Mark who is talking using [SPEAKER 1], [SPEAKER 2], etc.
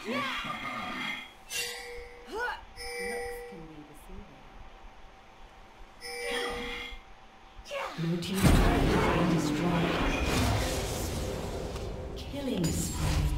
[SPEAKER 1] Blue team's turret has been destroyed. Killing spree.